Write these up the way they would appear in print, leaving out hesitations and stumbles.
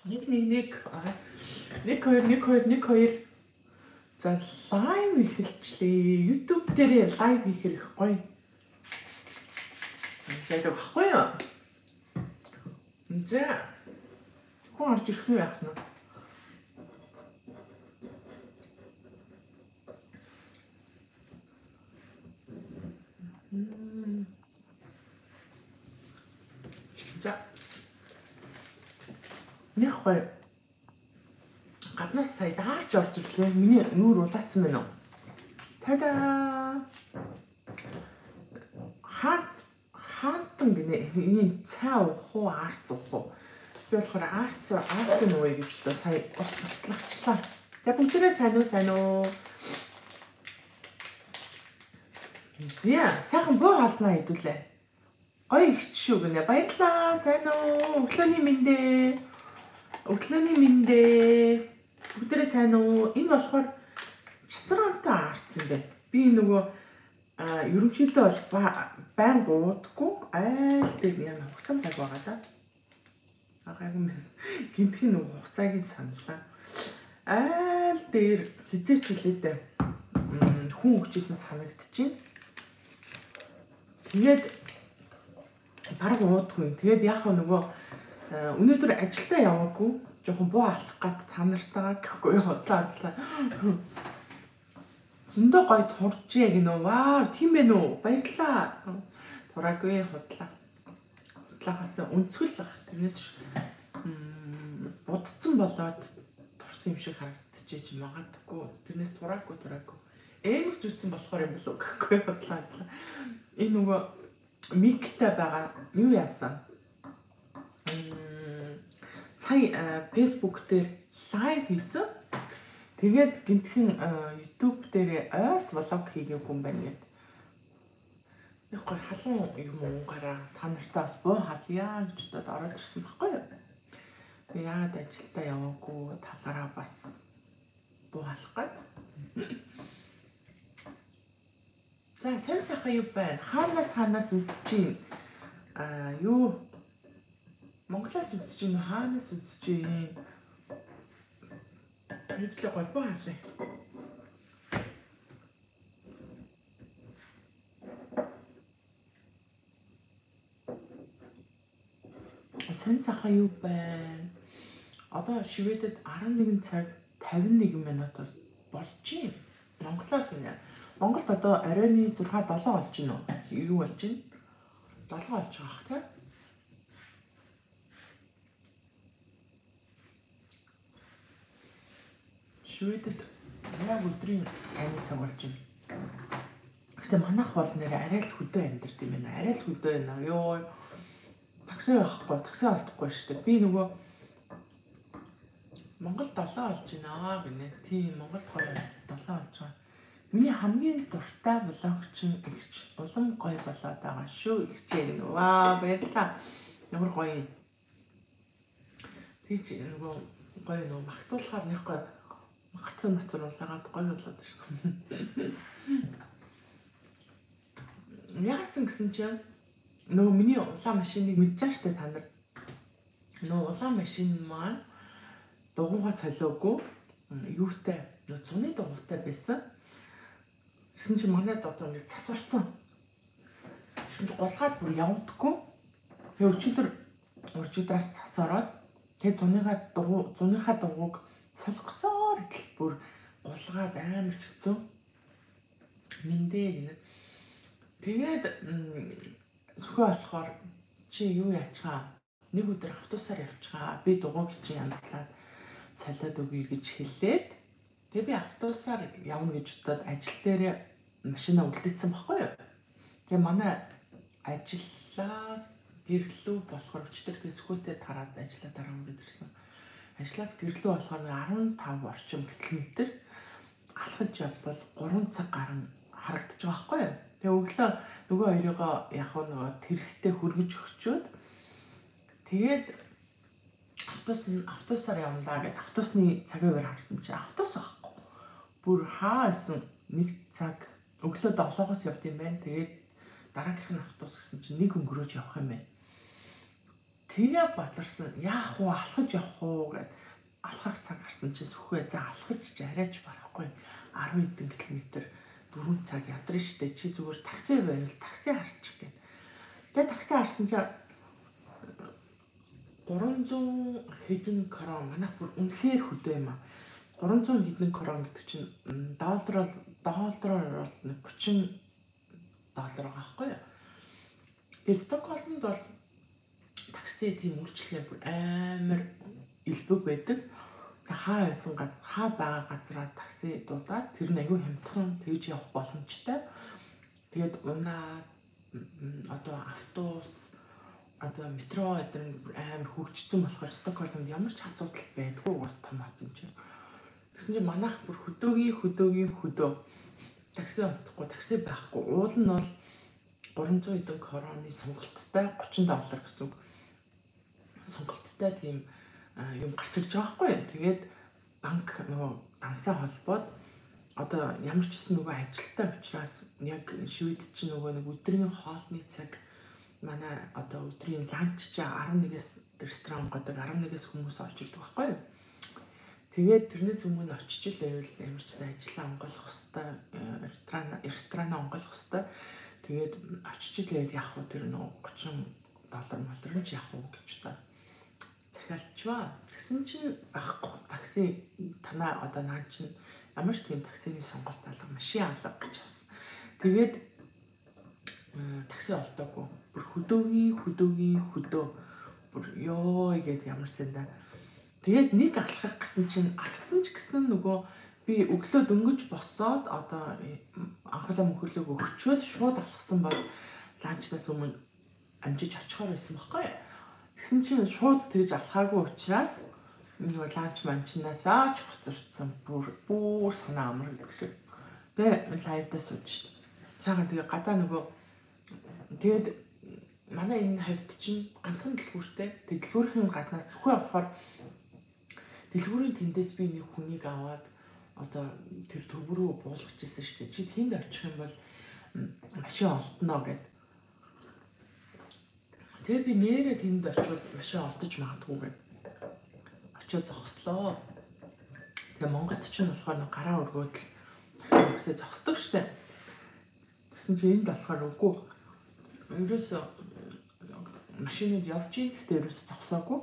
1 2 1 2 1 2. За лайв эхэлчлээ. YouTube дээр лайв хийхэр их гоё. Тэгээд баггүй юу? За. Хүн орж ирэх нь яах нь? За. Нэг гоё. Гаднаас сая даарч орж ирлээ. Миний нүүр улаацсан байна уу? Тадаа. Хаантан гинэ. Ийм цай уух уу, арц уух уу? Би болохоор арц нууя гэж л сая ус бацлагчлаа. Тэгээ бүгдээрээ сайн уу? Зя, сайхан буу халнаа хэдүүлээ. Гоё ихч шүү гинэ. Баярлаа. Сайн уу? Өглөөний мэндэ. Бүгдээрээ сайн уу? Энэ болохоор чицрантай арц юм бэ. Би нөгөө ерөнхийдөө бол байн уудаггүй айл дээр яна хугацаанд таг байгаа да. Агаагүй гинтхийн нөгөө хугацааг нь саналаа. Айл дээр хизээч хэлээд хүн өгчээсэн санагдчихээн. Тэгээд бараг уудаггүй. Тэгээд яг нөгөө өнөөдөр ажилдаа яваагүй. Жохон буу алах гад та нартайгаа гэхгүй худлаа. Зөндөө гоё туржээ гинөө. Вау, тийм ээ нөө. Баярлаа. Тураагүй худлаа. Худлаагаас өнцгөл тэрнээс будцсан болоод турсан юм шиг харагдчихэж магадгүй. Тэрнээс тураагүй. Эмх зүтсэн болохоор юм болов гэхгүй худлаа. Энэ нөгөө миктэй байгаа. Юу яасан? Сая Facebook дээр лайв хийсэн. Тэгээд гинтхэн YouTube дээр ойрт влог хийгээ хүн байна гэд. Яг гой халуун юм уугаараа та нартай бас буу халъя гэж бодоод ороод ирсэн байхгүй юу? Тэгээд яагаад ажилдаа яваагүй талаараа бас буу халах гээд. За сайн сайхан юу байна? Хаанаас үзэж юм? Юу Монголоос үзэж юм хаанаас үзэж юм? Хэвлээ гоё боо халаа. Сайн сайхан юу байна? Одоо Шведэд 11 цаг 51 минутаар болж байна. Монголоос нэ. Монголд одоо оройн 6 7 болж байна уу? Юу болж байна? 7 болж байгаа хэ? Шведэд яг өдрийн цайны цаг болж байна. Гэтэ манайх бол нэр арай л хөдөө амьдэрдэг юм байна. Арай л хөдөө байна. Ёо. Такси явахгүй, такси олдохгүй шүү дээ. Би нөгөө Монгол 7 болж байна гинэ. Тийм Монгол 7 болж байгаа. Миний хамгийн дуртай влогч ихч улам гоё болоод байгаа шүү. Ихчээ гэнэ. Ваа, баярлалаа. Ямар гоё. Тийч нөгөө гоё нөгөө магтуулахаар нэг гоё магцсан улаагаад гоё болоод шүү. Яасан гэсэн чинь нөгөө миний улаан машиныг мэдчихэж штэ та нар. Нөгөө улаан машин маань дугуйгаа солиогүй юутай нөгөө цуны дугуйтай байсан. Гэсэн чинь манайд одоо ингэ цас орцсон. Гэсэн чинь голгаад бүр явдаггүй. Тэгээ өчигдраас цас ороод тэгээ зуныхаа дугуйг солихсоор идэл бүр голгаад амар хэцүү. Мэндээ гэнэ. Тэгээд сүхэ болохоор чи юу яачгаа? Нэг өдөр автобусаар явчихаа. Би дугуйг чи янзлаад солиод өгье гэж хэлээд тэгээ би автобусаар явна гэж бодоод ажил дээр машина үлдээсэн баггүй юу? Тэгээ манай ажлаас гэрлүү болохоор өчтөр тэгээ сүхөтэй тараад ажиллаа дараа үрээд ирсэн. Ажлаас гэрлүү болохоор 15 орчим километр алхаж явбал 3 цаг гарan харагдаж байгаа байхгүй юу? Тэгээ өглөө нөгөө хоёроо яг нөгөө тэрхтээ хөргөж өгчөөд тэгээд автобусаар явна гэд автобусны цагийн үеэр харсан чи автобус байхгүй. Бүр хаасан 1 цаг өглөө 7-оос явд юм байна. Тэгээд дараагийнх нь автобус гэсэн чи 1 өнгөрөөж явах юм байна. Тэгээ бодлорсон яах вэ алхаж явах уу гэд алхах цаг гарсан чинь сүхвээ за алхаж арайч барахгүй 10 хэдэн километр 4 цаг ядрын штэ чи зүгээр такси байвал такси харчих гэ. Тэгээ такси харсан чинь 300 хэдэн крон манайх бүр үнэхээр хөдөө юм аа. 300 хэдэн крон гэдэг чинь доллараар бол $30 байгаа байхгүй юу. Тэгээ Стокгольмд бол такси тийм үйлчлэгээ бүр амар элбэг байдаг. Хаа байгаа газараа такси дуудаад тэр нь аюу хямдхан тэгж явах боломжтой. Тэгээд унаа одоо автобус одоо метро гэдэг амар хөгжсөн болохоор Стокгольмд ямар ч асуудал байдгүй бас том хот юм чинь. Тэгсэн чинь манайх бүр хөдөө такси олдохгүй такси байхгүй уул нь бол 300 хэдэн короны сонголттой $30 гэсэн үг. Сонголттой тийм юм гарч ирж байгаа байхгүй. Тэгээд банк нөгөө дансаа холбоод одоо ямар ч гэсэн нөгөө ажилтаа учраас яг Швед чинь нөгөө нэг өдрийн хоолны цаг манай одоо өдрийн ланч чи 11-ээс ресторан годог 11-ээс хүмүүс орж ирдэг байхгүй. Тэгээд тэрнээс өмнө очиж л байвал ямар ч гэсэн ажиллаа онгойлгох хэвээр ресторанаа онгойлгох хэвээр. Тэгээд очиж л байвал яах вэ тэр нөгөө $30 малрын ч яах вэ гэж та захиалчваа. Тэгсэн чинь байхгүй такси танаа одоо наа чинь ямар ч тийм таксиний сонголт алга машин алга гэж авсан. Тэгээд такси олдоогүй. Бүр хөдөө бүр ёо гэдэг ямар сэнда. Тэгээд нэг алхах гэсэн чинь алхсан ч гэсэн нөгөө би өглөө дөнгөж босоод одоо анхлаа мөхөрлөг өгчөөд шууд алхсан бол ланчнаас өмнө амжиж очихоор байсан байхгүй. Тэгсэн чинь шууд тэгж алхаагүй учраас нөгөө ланч манчнаасаа ч хоцорсон бүр санаа амардаг шиг. Тэгээ лайвдаа сууж шít. Цаахан тэгээ гадаа нөгөө тэгээд манай энэ хавьд чинь ганцхан дэлгүүртэй. Тэгээд дэлгүүрийн гаднаас сүхэ болохоор дэлгүүрийн тэндээс би нэг хүнийг аваад одоо тэр төв рүү буулгаж ирсэн шүү дээ. Чи тэнд очих юм бол машин олдно гэд. Тэгээ би нэрээ тэнд очивол машин олдож магадгүй гэд. Очиж зогслоо. Тэгээ Монголд чинь болохоор гараа өргөөд такси зогсдог шүү дээ. Тэгсэн чинь энд болохоор үгүй. Ерөөсөө машинууд явж ийн гэхдээ ерөөсөө зогсоогүй.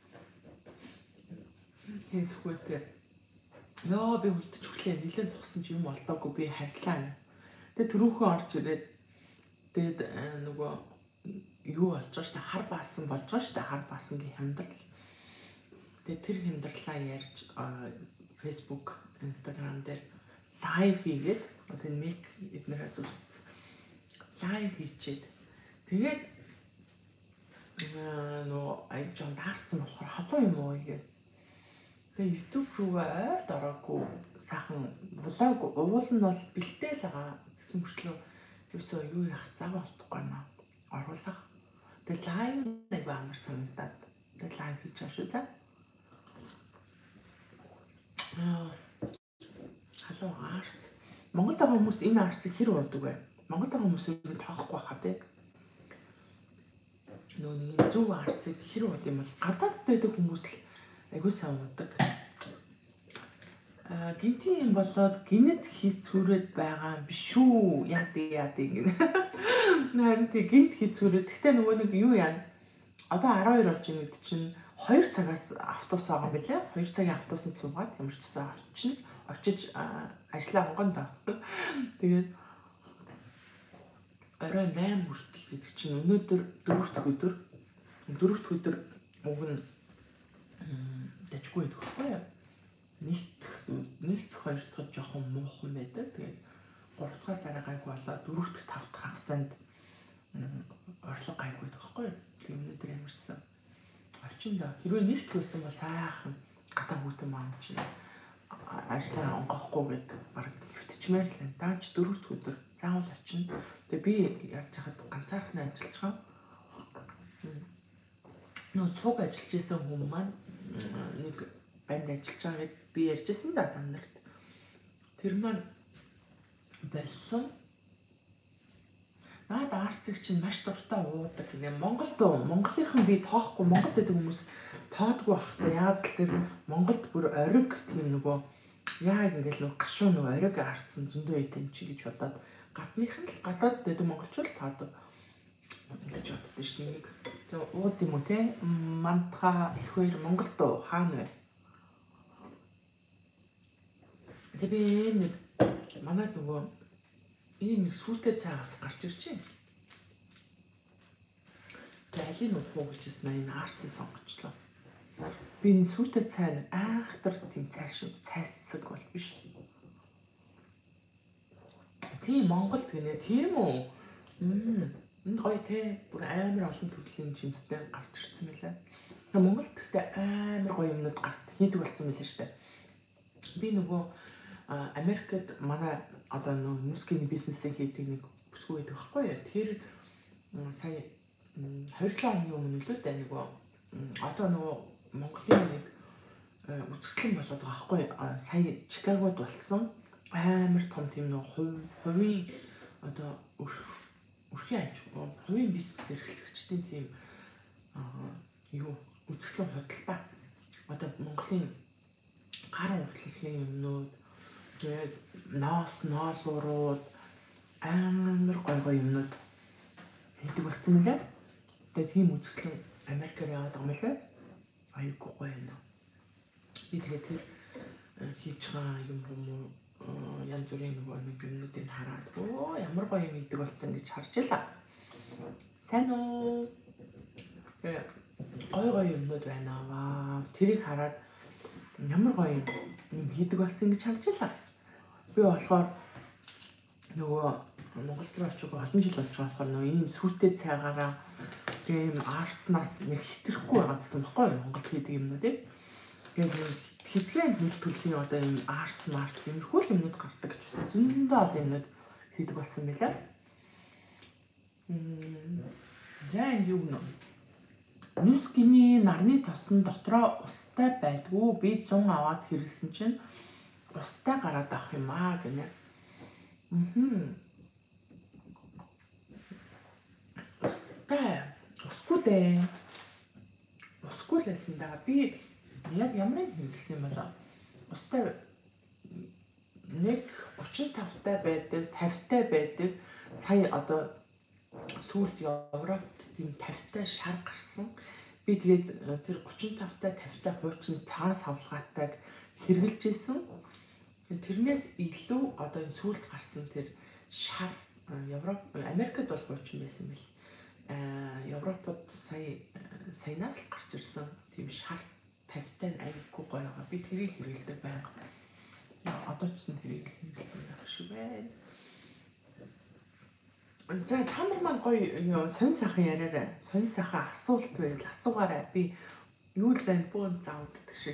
Хэсгүүтэй. Яа би үлдчих хүлээ нэлээд зогсон чи юм олдоогүй би харьлаа. Тэгээ түрүүхэн орж ирээд тэгээд нөгөө юу болж байгаа штэ хар баасан болж байгаа штэ хар баасангийн хямдрал. Тэгээд тэр хямдралаа ярьж Facebook, Instagram дээр лайв хийгээд одоо мик эднэрээ зүсц лайв хийчихэд тэгээд нөгөө айжон таарсан болохоор халуун юм уу гэдэг. Тэгээ YouTube руугаа ойрд ороогүй сайхан влог уул нь бол бэлдээл байгаа. Тэсэн мөртлөө юусоо юу яах зав болтохгүй наа оруулах. Тэгээ лайв нэг амар санагдаад тэгээ лайв хийж байгаа шүү за. Халуун арц. Монгол байгаа хүмүүс энэ арцыг хэр уудаг вэ? Монгол байгаа хүмүүсийг тоохгүй байхаа тий. Нөө нэг зөв арцыг хэр уудаг юм бол гадаадд байдаг хүмүүс л айгуу сайн уудаг. Гинтийн юм болоод гинэт хийцүүрээд байгаа юм биш үү? Яа гин. Харин тий гинт хийцүүрээд. Гэхдээ нөгөө нэг юу яа? Одоо 12 болж байгаа мэд чинь 2 цагаас автобус байгаа билээ. 2 цагийн автобусанд суугаад ямар ч гэсэн очиж ажлаа онгондоо. Тэгээд орой 8 хүртэл гэдэг чинь өнөөдөр 4 дахь өдөр уг нь дэжгүй идэх байхгүй юу? Нэг дэх хоёр дахь жоохон муухан байдаг. Тэгээд 3 дахь сараа гайгүй болоод 4 дахь 5 дахь хагасанд орлого гайгүй байдаг байхгүй юу? Тэгээд өнөөдөр ямарчсан очинд хэрвээ нэг дэх байсан бол сайхан гадаа хүүтэн маам чинь ажлаа онгохгүй гэдэг баг хөвтчмээр л энэ. Даач 4 дахь өдөр заавал очино. Тэгээ би яаж хахад ганцаархнаа ажиллаж байгаа. Нөө цуг ажиллаж исэн хүмүүс маань нэг банд ажиллаж байгаа гэд би ярьжсэн да танарт. Тэр маань болсон. Наад арцыг чинь маш дуртай уудаг гинэ. Монголынхан би тоохгүй Монголд байдаг хүмүүс тоодгүй бахтай. Яг л тэр Монголд бүр ориг тийм нөгөө яг ингээл нөгөө гашуу нөгөө ориг арцсан зөндөө идэм чи гэж бодоод гадныхан л гадаад байдаг монголчууд тоодог гэж боддоо шүү дээ. Тэг ууд юм уу те? Мантха их хоёр Монголд хаана вэ? Тэг би нэг манай нөгөө ийм нэг сүлтэй цаагаас гарч ирж байна. Тэг алийг нухуу гэжсэн энэ арцыг сонгочлоо. Би энэ сүлтэй цай айхтар тийм цайсаг бол биш. Тийм Монголд гинэ тийм үү? Энд гоё те бүр амар олон төрлийн жимстэй гарч ирсэн мэлээ. Монголд гэхдээ амар гоё юмнууд гарт хийдэг болсон мэлээ шүү дээ. Би нөгөө Америкт манай одоо нөгөө мускийн бизнесээ хийдэг нэг бүсгүй байдаг байхгүй юу? Тэр сая 27 оны өмнө л үү нөгөө одоо нөгөө Монголын нэг үзэсгэлэн болоод байгаа байхгүй юу? Сая Чикагод болсон амар том тийм нөгөө хувийн одоо өрхийн аж хувийн бизнес эрхлэгчдийн тийм юу үзэсгэлэн худалдаа одоо Монголын гар уртлалын юмнууд тэгээд ноолуурууд амар гоё юмнууд хийдэг болсон мөлий. Тэгээд тийм үзэсгэлэн Америкаар яваад байгаа мөлий. Аюулгүй гоё юм. Би тэгээд тэр хийж байгаа юм янз бүрийн нөгөө нэг юмнуудыг хараад ямар гоё юм хийдэг болсон гэж харж байлаа. Сайн уу? Гоё юмнууд байна аа. Тэрийг хараад ямар гоё юм хийдэг болсон гэж харж байлаа. Би болохоор нөгөө Монголд руу очиж олон жил болж байгаа болохоор нөгөө ийм сүлтэй цайгаараа тийм арцнаас нэг хэтрэхгүй байгаа гэсэн баггүй Монгол хийдэг юмнуудыг. Тэгээд хэдхэн нэг төрлийн одоо ийм арц иймэрхүү юмнууд гардаг гэж зөндөө олон юмнууд хийдэг болсон байлаа. За энэ юу гэнэ? Нүцгний нарны тосон дотроо устай байдгүй би 100 аваад хэрэгсэн чинь устай гараад авах юм аа гэнэ. Усгүй дээ. Усгүй л байсан да. Би яг ямар нэг хэрэглэсэн юм болоо. Устай нэг 35-тай байдаг, 50-тай байдаг. Сая одоо сүүлд Европт тийм 50-тай шар гарсан. Би тэгээд тэр 35-тай 50-тай хуучин цаас хавлгаатайг хэрэгжилж исэн. Тэрнээс илүү одоо энэ сүүлд гарсан тэр шар Америкт бол хуучин байсан бэл. Европод саянаас л гарч ирсэн тийм шар 50-тай аюулгүй гоё байгаа. Би тэрийг хэрэглэдэг байнга. Одоо ч гэсэн тэрийг хэрэглэсэн байх шүү байна. За та нар маань гоё сонь сайхан яриараа. Сонь сайхан асуулт байвал асуугаарай. Би юу л байна бөөн зав гэдэг шиг.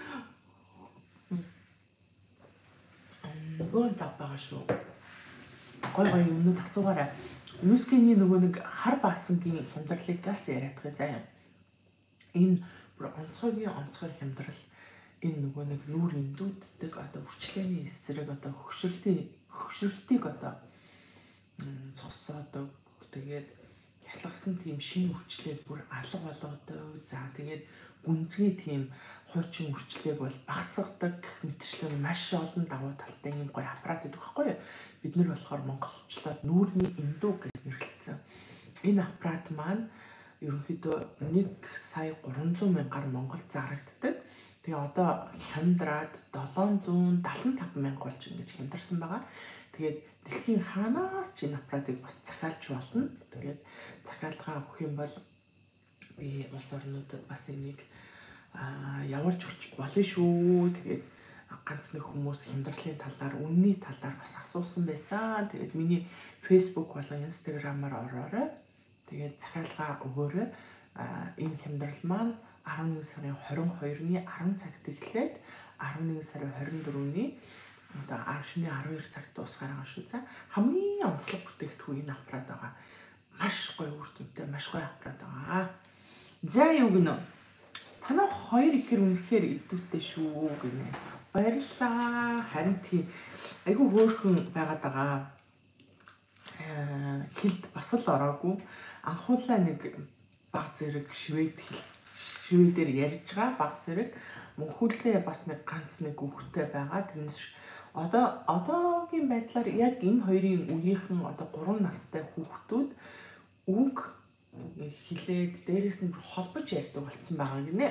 Бөөн зав байгаа шүү. Гоё юмнууд асуугаарай. Нүскиний нөгөө нэг хар баасангийн хямдралыг газ яриадах заяа. Энэ бүр онцгой хямдрал энэ нөгөө нэг нүүр эндүүддэг одоо үрчлээний эсрэг одоо хөгшрөлтийг одоо зогсоодог. Тэгээд ялгсан тийм шинэ үрчлээг бүр алга болоодог. За тэгээд гүнзгий тийм хуучин үрчлээг бол багасгадаг мэтчлэн маш олон давуу талтай юм гоё аппарат гэдэг байхгүй юу? Бид нар болохоор монголчлоод нүүрний эндүү гэж нэрлэсэн. Энэ аппарат маань ерөнхийдөө 1,300,000-аар Монголд зарагддаг. Тэгээ одоо хямдраад 775,000 болж ингэж хямдарсан байгаа. Тэгээд дэлхийн хаанаас ч энэ аппаратыг бас захиалж болно. Тэгээд захиалгаа өгөх юм бол би улс орнуудад бас энийг явуулж өгч болно шүү. Тэгээд ганц нэг хүмүүс хямдралын талаар, үнний талаар бас асуусан байсан. Тэгээд миний Facebook болон Instagram-аар ороорой. Тэгээд захиалгаа өгөөрэй. Энэ хямдрал маань 11 сарын 22-ны 10 цагт эхлээд 11 сарын 24-ний одоо шөнийн 12 цагт дуусгаар байгаа шүү. За хамгийн онцлог бүтээгдэхүүн энэ аппарат байгаа. Маш гоё үр дүнтэй, маш гоё аппарат байгаа. За юу гэнэ? Танаа хоёр ихэр үнэхээр илдүүтэй шүү гэнэ. Баярлалаа. Харин тийм айгүй хөөрхөн байгаад байгаа. хэлд бас л ороогүй. Анхуулаа нэг баг зэрэг шведээр ярьж байгаа баг зэрэг мөнхүүлээ бас нэг ганц нэг үгтэй байгаа. Тэрнээс одоогийн байдлаар яг энэ хоёрын үеийнхэн одоо 3 настай хүүхдүүд үг хэлээд дээрээс нь холбож ярьдаг болсон байгаа гинэ.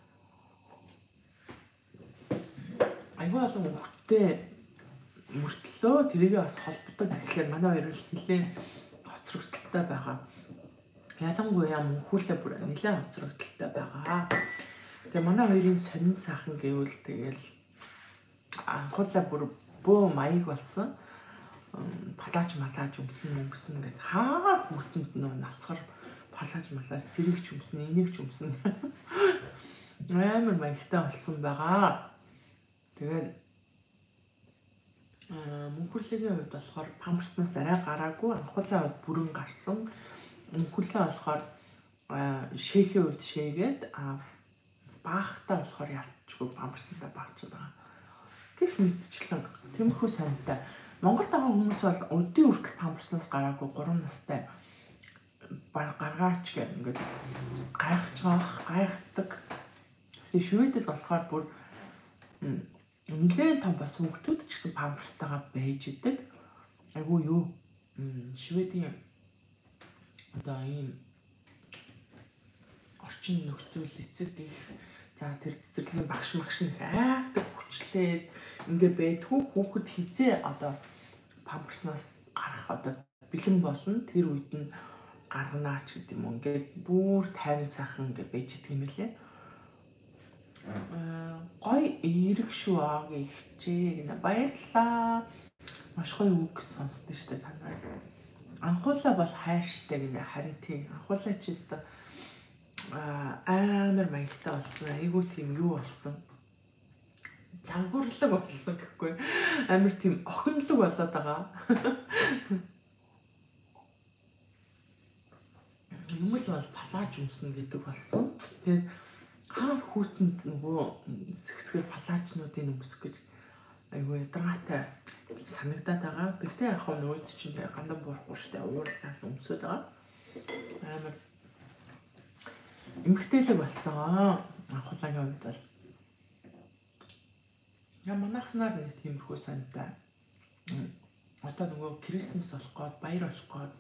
Айгүй олон хүүхдтэй мөртлөө тэрийгээ бас холбодог гэхээр манай хоёр л нэлээд хоцрогдолтой байгаа. Ялангуяа мөнхүүлээ бүр нэлээд хоцрогдолтой байгаа. Тэгээ манай хоёрын сонин сайхан гэвэл тэгэл анхуулаа бүр бөө маяг болсон. Палаж өмсөн гэдэг хаа хүүтэнд нөө насгар палаж тэрийг ч өмсөн, энийг ч өмсөн. Амар маягтай болсон байгаа. Тэгээд мөнхүрлэгийн хувьд болохоор памперснаас арай гараагүй, анхуулаа хувьд бүрэн гарсан. Мөнхүрлээ болохоор шээхийн үед шээгээд баахтаа болохоор ялцчгүй памперснаа баачаад байгаа. Гэх мэтчлэн тиймэрхүү сантай. Монголд байгаа хүмүүс бол өдний үртэл памперснаас гараагүй 3 настай гаргаач гэх ингээд гайхдаг. Тэгээ Шведэд болохоор бүр нэлээд том бас хүүхдүүд ч гэсэн памперстайгаа байж идэг. Айгу юу Шведийн одоо ийм орчин нөхцөл эцэг их за тэр цэцэрлэгийн багш их айхдаг хүчлээд ингээ байдгүй хүүхэд хизээ одоо памперснаас гарах одоо бэлэн болно. Тэр үед нь гарганаач гэдэг юм. Ингээд бүр тайван сайхан ингээ байж идэг юм лээ. Гой эрэг шүү аагийн ихчээ гэнэ баярлаа. Маш гоё үг сонсдоо штэ танаас. Анхуулаа бол хайрштай гэнэ харин тийм анхуулаа ч өстө амар маягтай болсон. Айгуу тийм юу болсон. Цангуурлаг болсон гэхгүй. Амар тийм охинлог болоод байгаа. Хүмүүс бол палаж өмснө гэдэг болсон. Тэгээд хаа хүүтэнд нөгөө сэсгээр палажнуудын өмсөх гэж айгүй ядаргаатай санагдаад байгаа. Тэгтээ яг нөгөө чинь гандан буурахгүй штэ ууртаа өмсөд байгаа. Амар эмгтээлэг болсон. Анхуулагийн үед бол манайхнаар нэг тиймэрхүү сантай. Одоо нөгөө Крисмас болох гээд баяр болох гээд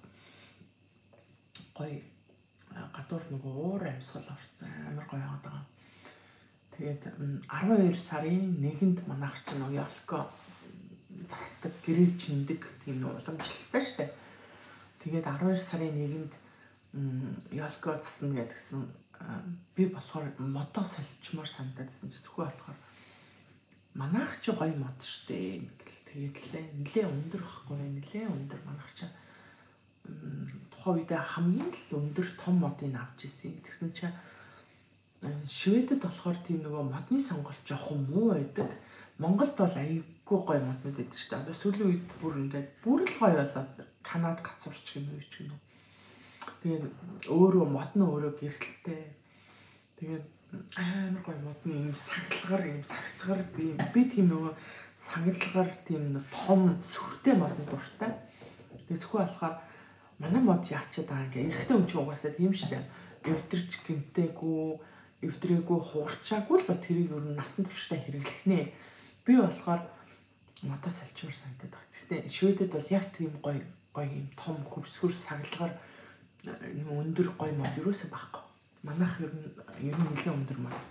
гоё гадуур нөгөө уур амьсгал орсон амар гоё яваад байгаа. Тэгээд 12 сарын 1-нд манайх чинь Ялко засдаг гэрэл чиндэг тийм уламжлалтай штэ. Тэгээд 12 сарын 1-нд Ялко засна гэдгсэн би болохоор мото соличмоор санагдсан ч зөвхөн болохоор манайх чи гоё мод штэ. Тэгээд нэлээ өндөр байхгүй нэлээ өндөр манайх чи тухайн үед хамгийн л өндөр том модыг авч ирсэн. Тэгсэн чинь Шведэд болохоор тийм нөгөө модны сонголт жоохон муу байдаг. Монголд бол аяйгүй гоё моднууд байдаг шүү дээ. Одоо сүүлийн үед бүр ингээд бүр л гоё болоод Канад гацуурч юм уу ч гэнэ. Тэгээд өөрөө мод нь өөрөө гэрэлтэй. Тэгээд амар гоё модны юм саглагар юм сагсгаар би тийм нөгөө саглагар тийм том сүртэй модны дуртай. Тэгээд зөвхөн болохоор манай мод яачаад байгаа ингээ эрэгтэй хүн чинь угаасаа тийм шүү дээ. Эвдэрч гэмтээгүй, эвдрээгүй, хуурчаагүй л тэрийг ер нь насан туршдаа хэрэглэх нэ. Би болохоор модоо салчмаар санагдаад байна. Гэхдээ Шведэд бол яг тийм гоё юм том хөвсгөр саглагар өндөр гоё мод юусаа байхгүй. Манайх ер нь нэлээд өндөр мод.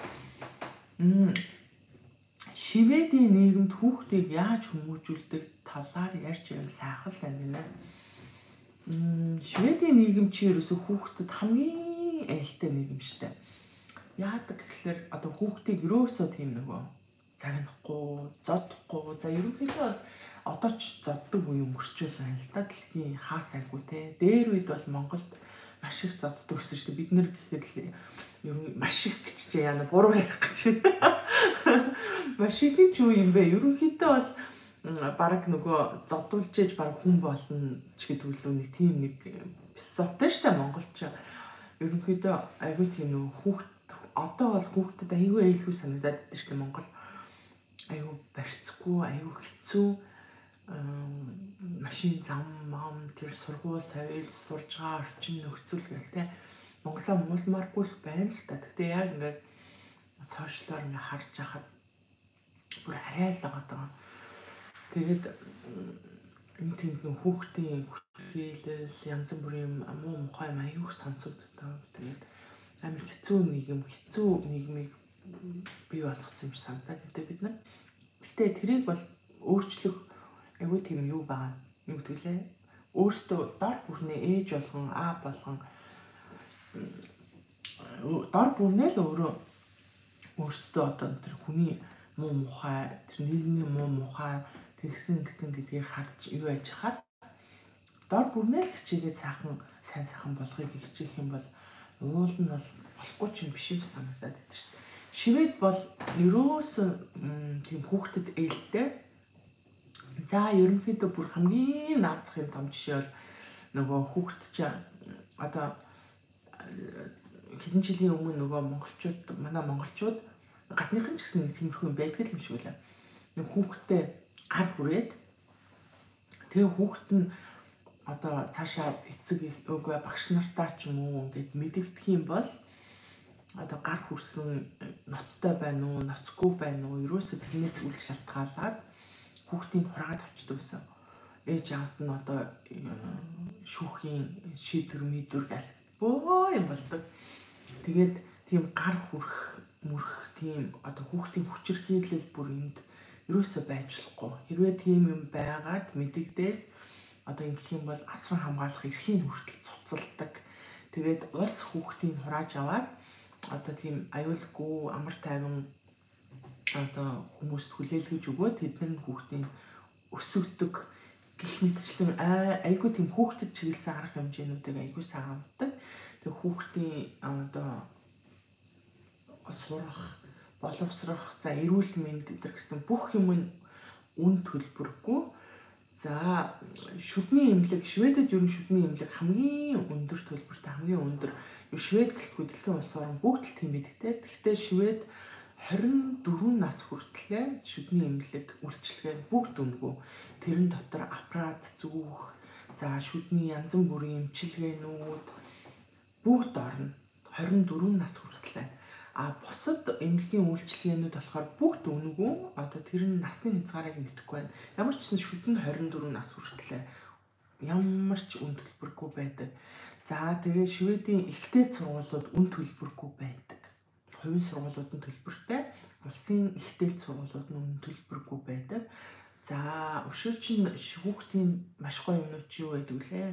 Шведийн нийгэмд хүүхдийг яаж хүмүүжүүлдэг талаар ярьж байвал сайхан л байна. Шведийн нийгэм чи ерөөсө хүүхдэд хамгийн ээлтэй нийгэм штэ. Яадаг гэхэлэр одоо хүүхдийг ерөөсөө тийм нөгөө загнахгүй, зодохгүй. За ерөнхийдөө бол одоо ч зоддог үе өнгөрчөөл байна л да. Дэлхийн хаасайгүй те. Дээр үед бол Монголд маш их зоддог гэсэн штэ. Бид нэр гэхэд ер нь маш их гэж чи яана буруу ярих гэж. Маш их ч юу юм бэ? Ерөнхийдөө бол бараг нөгөө зодуулж ээж бараг хүн болно ч гэдэг үлээ нэг тийм нэг философитой штэ монголч. Ерөнхийдөө айгүй тийм нөгөө хүүхд одоо бол хүүхдэд айгүй ээлгүй санагдаад байдаг штэ Монгол. Айгүй барьцгүй, айгүй хэцүү. машин зам мам тэр сургууль соёл сурж байгаа орчин нөхцөл гэлтэй Монголоо муулмааргүй л байна л та. Гэхдээ яг ингээд сошиалоор ингээд харж хахад бүр арай л байгаа. Тэгээд энэ тэнд нөх хүүхдийн хүчрхийлэл янз бүрийн муу мухай аюух сонсогддог. Тэгээд амар хэцүү нийгмийг бий болгосон юм шиг санагдаад байдаг бид нар. Гэтэ тэрийг бол өөрчлөх айгүй тийм юу байгаа. Юу гэдэг лээ? Өөртөө дор бүрнээ ээж болгон аа болгон дор бүрнээ л өөртөө одоо тэр хүний муу мухай, тэр нийгмийн муу мухай тэгсэн гэдгийг харж юу яж хаад дор бүрнээ л хичээгээд сайн сайхан болгохыг хичээх юм бол уул нь бол болохгүй ч юм биш юм санагдаад байдаг шүү дээ. Шивэд бол ерөөсөө тийм хүүхдэд ээлтэй. За ерөнхийдөө бүр хамгийн наацхийн том жишээ бол нөгөө хүүхд чинь одоо хэдэн жилийн өмнө нөгөө манай монголчууд гадныхан ч гэсэн тиймэрхүү юм байдаг юм шиг үлээ. Нэг хүүхдтэй гар хүрээд тэгээ хүүхд нь одоо цаашаа эцэг өгөө багш нартаа ч юм уу ингээд мэдэгдэх юм бол одоо гар хүрсэн ноцтой байна уу, ноцгүй байна уу, ерөөсөө тэрнээс үл шалтгаалаад хүүхдийн хургаад авчдаг гэсэн. Ээж аавд нь одоо шүүхийн шийдвэр бөө юм болдог. Тэгээд тийм гар мөрөх тийм одоо хүүхдийн хүчирхийлэл бүр энд ерөөсөө байж болохгүй. Хэрвээ тийм юм байгаад мэдэгдээд одоо ингэх юм бол асран хамгаалах эрхийн хүртэл цуцалдаг. Тэгээд улс хүүхдийн хурааж аваад одоо тийм аюулгүй амар тайван одоо хүмүүст хүлээлгэж өгөөд тэдний хүүхдийн өсөгдөг гэх мэтчлэн айгүй тийм хүүхдэд чиглэсэн арга хэмжээнүүдийг айгүй сайн авдаг. Тэгээ хүүхдийн одоо сурах, боловсрох, за эрүүл мэнд гэдэг гэсэн бүх юм нь үн төлбөргүй. За шүдний эмнэлэг, Шведэд ер нь шүдний эмнэлэг хамгийн өндөр төлбөртэй, хамгийн өндөр. Швед гэлтгүй дэлхийн улс орн бүгд л тийм мэдтэй. Гэхдээ Швед 24 нас хүртлээр шүдний эмнэлэг үйлчилгээ бүгд үнэгүй. Тэрэн дотор аппарат зүүх, за шүдний янз бүрийн эмчилгээнүүд бүгд орно. 24 нас хүртлээр. Бусад эмнэлгийн үйлчилгээнүүд болохоор бүгд үнэгүй. Одоо тэр нь насны хязгаарыг мэдэхгүй байна. Ямар ч гэсэн шүдэнд 24 нас хүртлээр ямар ч үн төлбөргүй байдаг. За тэгээ Шведийн ихтэй сургуулиуд үн төлбөргүй байдаг. Хувийн сургуулиуд нь төлбөртэй, улсын ихтэй сургуулиуд нь үн төлбөргүй байдаг. За өшөөч нь хүүхдийн маш гоё юмнууд чи юу байдаг лээ?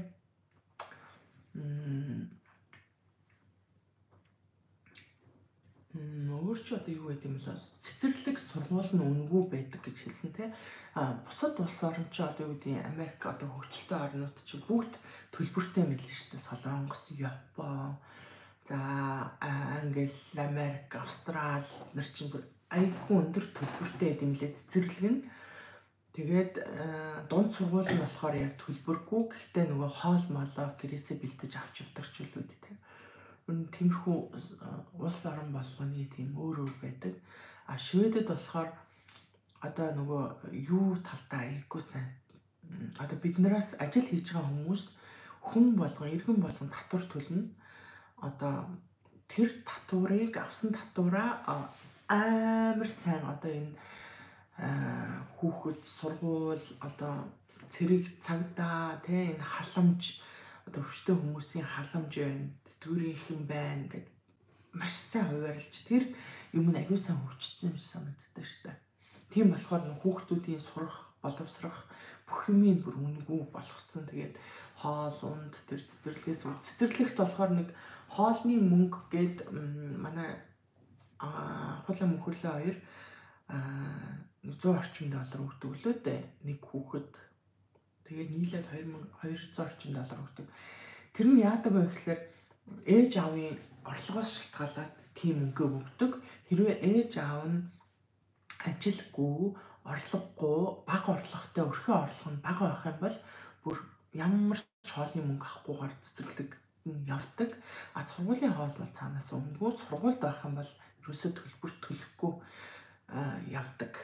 Өөрчөө одоо юу гэдэг юм бол цэцэрлэг сургууль нь үнэгүй байдаг гэж хэлсэн те. Бусад улс орн ч одоо юу гэдэг Америк одоо хөгжилтэй орнууд чи бүгд төлбөртэй мэлнэ шүү дээ. Солонгос, Япон, за Англи, Америк, Австрали нар чинь айгүй өндөр төлбөртэй юм лээ цэцэрлэг нь. Тэгээд дунд сургууль нь болохоор яг төлбөргүй. Гэхдээ нөгөө хоол молоо гэрээсээ бэлдэж авч явдаг ч үлүүд те. Тиймэрхүү улс орон болгоны тийм өөр байдаг. Шведэд болохоор одоо нөгөө юу талдаа айгүй сайн. Одоо биднээс ажил хийж байгаа хүмүүс иргэн болгон татвар төлнө. Одоо тэр татварыг авсан татвараа амар сайн одоо энэ хүүхэд сургууль одоо цэрэг цагдаа тий энэ халамж одоо өвчтөе хүмүүсийн халамж байна. Төрийнх юм байна гэдэг маш сайн хуваарлж тэр юм аягүй сайн хөгжсөн юм санагддаг шүү дээ. Тийм болохоор хүүхдүүдийн сурах, боловсрох бүх юмыг бүр үнэгүй болгоцсон. Тэгээд хоол, унд тэр цэцэрлэгт болохоор нэг хоолны мөнгө гээд манай хулаа мөхөрлөө хоёр 100 орчим доллар өгдөг лөө дээ нэг хүүхэд. Тэгээд нийлээд 2200 орчим доллар өгдөг. Тэр нь яадаг вэ гэхээр ээж аавын орлогоос шалтгаалаад тийм мөнгө өгдөг. Хэрвээ ээж аав нь ажилгүй, орлогогүй, бага орлоготой өрхөө орлого нь бага байх юм бол бүр ямар ч хоолны мөнгө авахгүйгээр цэцэрлэг нь явдаг. Сургуулийн хоол бол цаанаас өмнөгүй сургуульд байх юм бол ерөөсөө төлбөр төлөхгүй явдаг.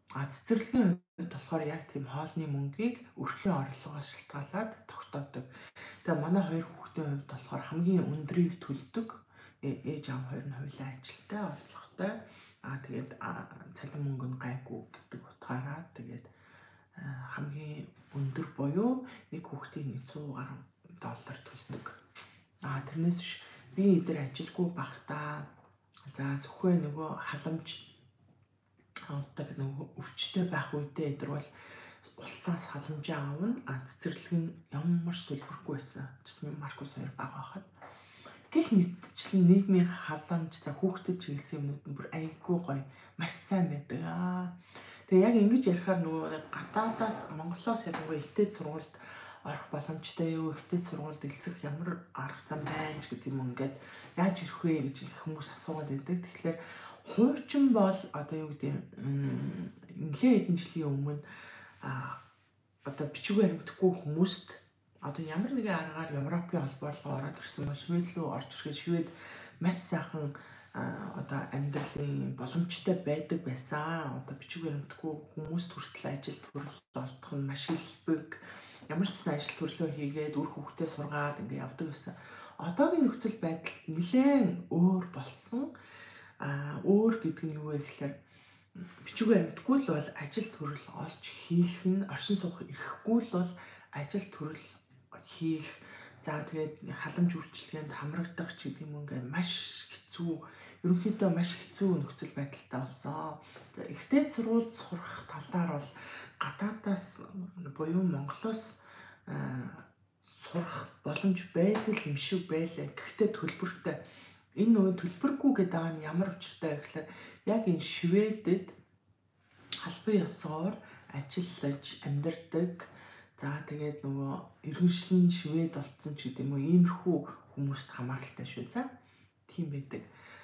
Цэцэрлэгийн хувьд болохоор яг тийм хоолны мөнгийг өрхийн орлогоос шалтгаалаад тогтоодог. Тэгээ манай хоёр хүүхдийн хувьд болохоор хамгийн өндрийг төлдөг. Ээж аав хоёр нь хоёулаа ажилтай, орлоготой. Тэгээд цалин мөнгө нь гайгүй гэдэг утгаараа тэгээд хамгийн өндөр буюу нэг хүүхдийн $100 төлдөг. Тэрнээс биш би эдгээр ажилгүй байхдаа зөвхөн нөгөө халамж авдаг нөгөө өвчтэй байх үедээ эдгээр бол улсаас халамжаа авна. Цэцэрлэг нь ямар ч төлбөргүй байсан. Жисмын Маркус 2 баг байхад. Гэх мэтчлэн нийгмийн халамж хүүхдэд чиглэсэн юмнууд нь бүр айгүй гоё, маш сайн байдаг. Тэгээ яг ингэж ярихаар нөгөө гадаадаас Монголоос ялангуяа ихтэй сургуульд орох боломжтой юу, ихтэй сургуульд элсэх ямар арга зам байна ч гэдэг юм ингээд яаж ирэх вэ гэж их хүмүүс асуугаад байдаг. Тэгэхээр хуучин бол одоо юу гэдэг нэлээд хэдэн жилийн өмнө одоо бичиг баримтгүй хүмүүст одоо ямар нэгэн аргаар Европын холбоороо ороод ирсэн бол Швед рүү орж ирэхэд Швед маш сайхан одоо амьдралын боломжтой байдаг байсан. Одоо бичиг баримтгүй хүмүүст хүртэл ажил төрөл олдох нь маш хэлбэг. Ямар ч гэсэн ажил төрлөө хийгээд үр хүүхдээ сургаад ингээд явдаг байсан. Одоогийн нөхцөл байдал нэлээд өөр болсон. Өөр гэдэг нь юу вэ гэхээр бичиг баримтгүй л бол ажил төрөл олж хийх нь оршин суух ирэхгүй л бол ажил төрөл хийх тэгээд халамж үйлчилгээнд хамрагдах ч гэдэг юм ингээд маш хэцүү, ерөнхийдөө маш хэцүү нөхцөл байдалтай болсон. Ихтэй сургуульд сурах талаар бол гадаадаас буюу Монголоос сурах боломж байдаг юм шиг байлаа. Гэхдээ төлбөртэй. Энэ нөгөө төлбөргүй гэдэг нь ямар учиртай гэхээр яг энэ Шведэд албан ёсоор ажиллаж амьдардаг. Тэгээд нөгөө иргэншлэн Швед болцсон ч гэдэг юм уу, иймэрхүү хүмүүст хамааралтай шүү. Тийм байдаг.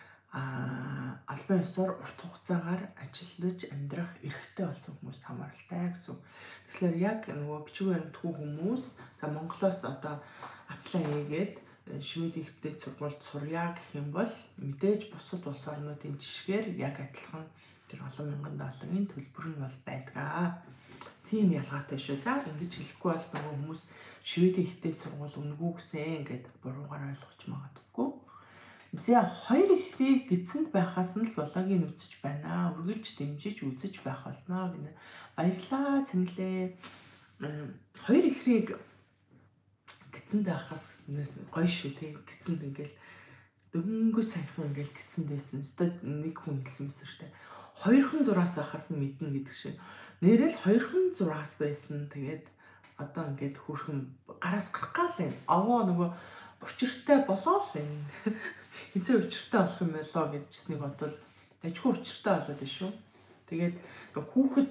Албан ёсоор урт хугацаагаар ажиллаж амьдрах эрхтэй болсон хүмүүст хамааралтай гэсэн. Тэгэхээр яг нөгөө бичиг баримтгүй хүмүүс Монголоос одоо аплай хийгээд Шведийн ихтэй сургуульд сурья гэх юм бол мэдээж бусад улс орнуудын жишгээр яг адилхан тэр олон мянган долларын төлбөр нь бол байдаг. Тийм ялгаатай шүү. Ингэж хэлэхгүй бол нөгөө хүмүүс Шведийн ихтэй сургууль үнгүү гэсэн ингээд буруугаар ойлгож магадгүй. Хоёр ихрийг гидсэнд байхаас нь л болоогийн үзэж байна. Үргэлж дэмжиж үзэж байх болно гэнэ. Баярлалаа цэнгэлээ. Хоёр ихрийг гидсэнд байхаас гоё шүү тий. Гидсэнд ингээл дөнгөж саяхан ингээл гидсэнд байсан. Нэг хүн хэлсэн мэт шүү дээ. Хоёрхан зураас байхаас нь мэднэ гэдэг шиг. Нэрэл хоёрхан зураас байсан. Тэгээд одоо ингээд хөрхөн гараас гарах гал байна. Овоо нөгөө учиртай болоо л байна. Хэзээ учиртай болох юм болоо гэжсэнийг бодвол ажгүй учиртай болоод байна шүү. Тэгээд хүүхэд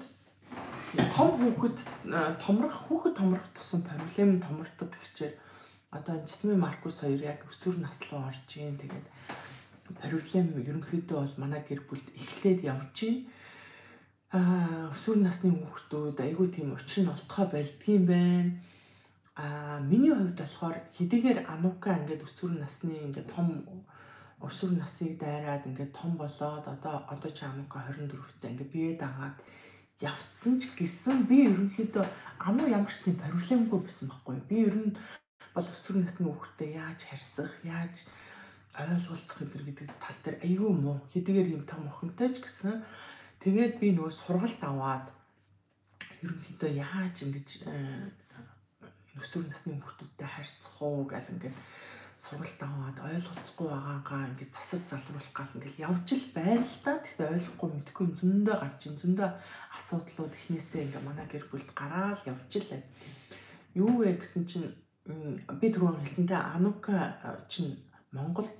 томрох тусам проблем томордог гэхчээр одоо Жисмын Маркус 2 яг өсвөр нас руу орж ийн. Тэгээд проблем ерөнхийдөө бол манай гэр бүлд эхлээд явж ийн. Өсвөр насны хүүхдүүд айгүй тийм учир нь олдохоо болдгийм байна. Миний хувьд болохоор хэдийгээр Анука ингээд өсвөр насны ингээд том өсвөр насыг дайраад ингээд том болоод одоо ч Анука 24-тэй ингээд бие дагаад явцсан ч гэсэн би ерөнхийдөө ямар ч тийм проблемгүй байсан байхгүй. Би ер нь бол өсвөр насны хүүхдтэй яаж харьцах, яаж ойлголцох гэдэг тал дээр айгүй муу. Хэдийгээр юм том охинтой ч гэсэн тэгээд би нөгөө сургалт аваад ерөнхийдөө яаж ингэж өсвөр насны хүүхдүүдтэй харьцах уу гэл ингээд сургалт аваад ойлголцохгүй байгаагаа ингээд засаж залруулах гал ингээд явж л байна л да. Тэгтээ ойлгохгүй мэдгүй зөндөө гарч ин зөндөө асуудлууд эхнээсээ ингээд манай гэр бүлд гараал явж л байна. Юу вэ гэсэн чинь би түрүүн хэлсэнтэй Анука чинь Монголд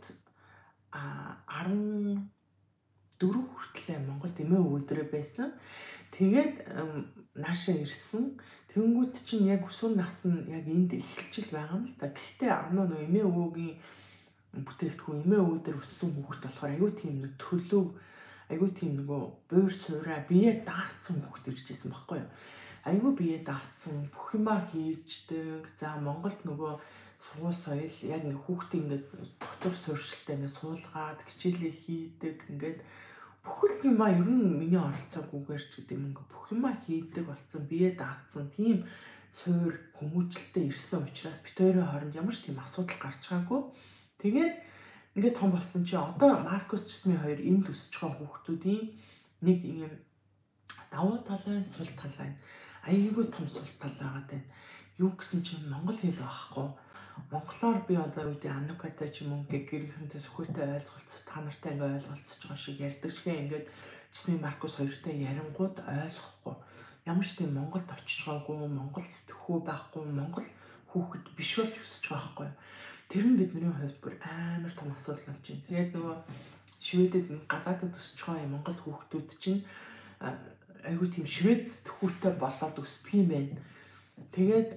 14 хүртэл Монголд эмээ өвөдрөө байсан. Тэгээд наашаа ирсэн. Тэнгүүт чинь яг өсвөр нас нь яг энд эхэлж байгаа юм л да. Гэхдээ нөө эмээ өвөгийн бүтээгдэхүүн эмээ өвөдөр өссөн хүүхэд болохоор аюу тийм нэг төлөв аюу тийм нөгөө буур цувраа бие даацсан хүүхэд иржсэн байхгүй юу. Аюу бие даацсан бүх юмаа хийждэг. Монголд нөгөө сургууль соёл яг ингээ хүүхдээ ингээ дотор суурьшилтай ингээ суулгаад хичээлээ хийдэг ингээд бүх юмаа ер нь миний оролцоогүйгээр ч гэдэг юм ингээ бүх юмаа хийдэг болсон, бие даацсан тийм суур хүмүүжлэлтэй ирсэн учраас бид хоёрын хооронд ямар ч тийм асуудал гарч байгаагүй. Тэгээд ингээд том болсон чи одоо Маркус Жасмин хоёр энэ төсөж байгаа хүүхдүүдийн нэг юм давуу талын сул талын айгүй том сул тал байгаа даа. Юу гэсэн чинь монгол хэл байхгүй. Монголоор би одоо үүдээ анукатай ч юм уу гэрийнхэнтэй сүхэлтэй ойлголцож та нартай ингээ ойлголцож байгаа шиг ярьдаг шиг ингээд Жасмин Маркус хоёртой ярингууд ойлгохгүй. Ямар ч тийм Монголд очиж байгаагүй, Монгол сэтгхүү байхгүй, Монгол хүүхэд биш болж өсөж байгаа байхгүй. Тэр нь бидний хувьд бүр амар том асуудал болж байна. Тэгээд нөгөө Шведэд гадаадд өсөж байгаа Монгол хүүхдүүд чинь айгүй тийм швед сэтгхүүтэй болоод өсдөг юм байна. Тэгээд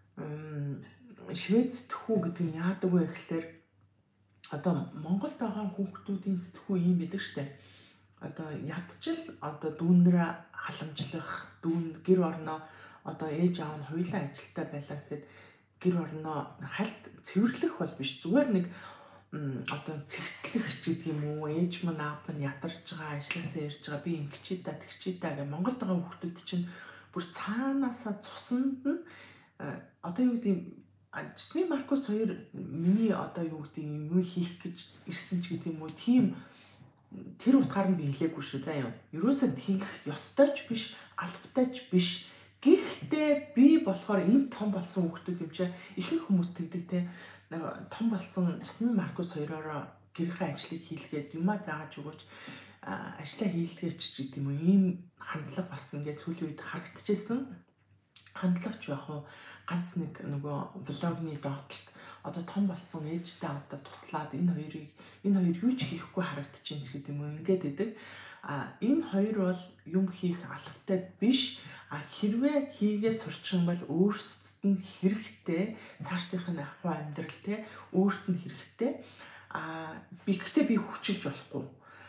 швед сэтгхүү гэдэг нь яадаг вэ гэхээр одоо Монголд байгаа хүүхдүүдийн сэтгхүү юм байдаг штэ. Одоо ядчил одоо дүүнрээ халамжлах, дүүн гэр орноо одоо ээж аав нь хоёулаа ажилтаа байлаа гэхэд гэр орноо хальт цэвэрлэх бол биш, зүгээр нэг одоо цэгцлэх ч гэдэг юм уу, ээж мань аав нь ядарч байгаа, ажилласаа ирж байгаа, би ингэчий та тэгчий та гэх Монголд байгаа хүүхдүүд чинь бүр цаанаасаа цуснд нь одоо юу гэдэг Жасмин Маркус хоёр миний одоо юу гэдэг юм хийх гэж ирсэн ч гэдэг юм уу, тийм тэр утгаар нь би хэлээгүй шүү заа юм. Ерөөсөө тийх ёстой ч биш, албатай ч биш. Гэхдээ би болохоор энэ том болсон хүүхдүүд юм чинь ихэнх хүмүүс тэгдэг те. Том болсон Жасмин Маркус хоёроо гэрийн ажлыг хийлгээд юмаа зааж өгөөч ажлаа хийлгээч гэдэг юм уу, ийм хандлага бас ингээд сүүлийн үед харагдчихсэн. Хандлагч яг уу ганц нэг нөгөө блогны доотлолт одоо том болсон ээжтэй аваад туслаад энэ хоёр юу ч хийхгүй харагдчихээн ч гэдэг юм уу ингээд идэг. Энэ хоёр бол юм хийх албатай биш. Хэрвээ хийгээ сурчих юм бол өөрсдөд нь хэрэгтэй, цаашдынх нь ахуй амьдрал те өөрт нь хэрэгтэй. Гэхдээ би хүчилж болохгүй.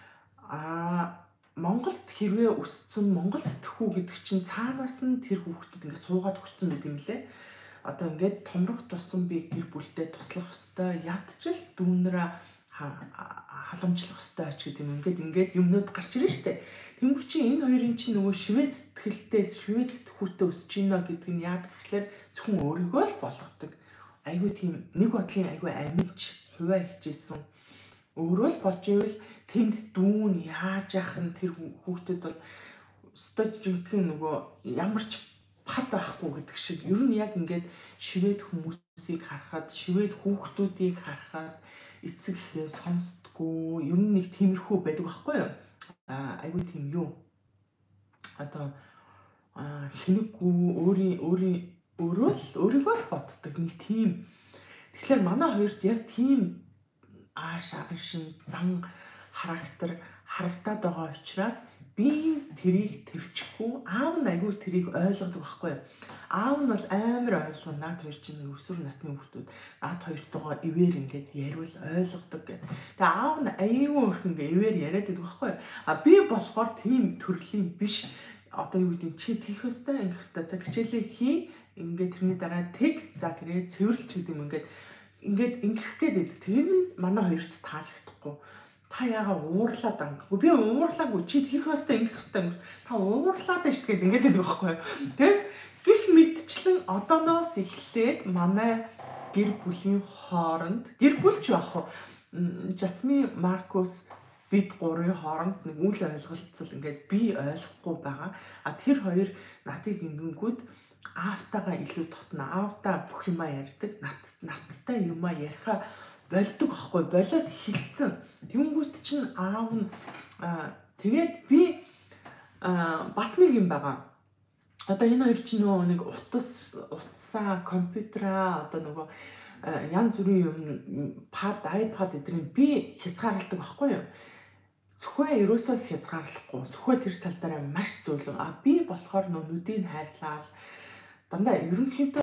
Монголд хэрвээ өссөн Монгол сэтгхүү гэдэг чинь цаанаас нь тэр хүүхдэд ингээд суугаад өгсөн гэдэг юм лээ. Одоо ингээд томрох тусам би гэр бүлдээ туслах хэвээр ядчил дүүнрээ халамжлах хэвээр ч гэдэг юм. Ингээд юмнууд гарч ирнэ штэ. Тэнгүүр чи энэ хоёрын чинь нөгөө швед сэтгэлтэй швед сэтгхүүтэй өсөж ийна гэдэг нь яадаг гэхээр зөвхөн өөрийгөө л болгодог. Айгүй тийм нэг бодлын айгүй аминч хуваа хичээсэн. Өөрөө л болж ивэл тэнд дүүн яаж яах нь тэр хүүхдэд бол өстой жинхэнэ нөгөө ямар ч пад байхгүй гэдэг шиг ер нь яг ингээд швед хүмүүсийг харахад, швед хүүхдүүдийг харахад эцэг ихээ сонсдгоо ер нь нэг тиймэрхүү байдаг байхгүй юу? Айгүй тийм юу? Одоо хинэггүй өөрийгөө л боддог нэг тийм. Тэгэхээр манай хоёрт яг тийм шин зан характер харагдаад байгаа учраас би тэрийг төвчгүй, аав нь айгүй тэрийг ойлгодог байхгүй юу? Аав нь бол амар ойлгоно. Наад хоёр чинь өсвөр насны хүүхдүүд наад хоёртойгоо ивэр ингээд ярил ойлгодог гэх. Тэгээ аав нь айгүй өрхөн ингээд ивэр яриад байдаг байхгүй юу? Би болохоор тийм төрлийн биш. Одоо юу гэдэг чи тийх өстэй ингэх өстэй за хичээлээ хий. Ингээд тэрний дараа тэг за гэрээ цэвэрлж гэдэг юм ингээд ингэх гээд. Тэр нь манай хоёрт таалагдахгүй. Та яага уурлаад анггүй. Би уурлаагүй. Чи тийх өстэй ингэх өстэй. Та уурлаад байж тэгээд ингээд байдаг байхгүй юу? Тэгээд гэх мэдчлэн одооноос эхлээд манай гэр бүлийн хооронд гэр бүлч байх уу? Жасмин Маркус бид гурвын хооронд нэг үл ойлголцол ингээд би ойлгохгүй байгаа. Тэр хоёр надыг ингэнгүүд аавтайгаа илүү дотно. Аавтаа бүх юмаа ярьдаг. Надтай юмаа яриха болдог байхгүй болоод хилцэн. Тэнгүүт чинь аав нь тэгээд би бас нэг юм байгаа. Одоо энэ хоёр чинь нөгөө нэг утсаа, компьютераа одоо нөгөө янз бүрийн юм iPad эдрийг би хязгаарладаг байхгүй юу? Зөвхөн ерөөсөө хязгаарлахгүй. Зөвхөн тэр тал дээр маш зөвлөг. Би болохоор нүдийг хайрлаа. Дандаа ерөнхийдөө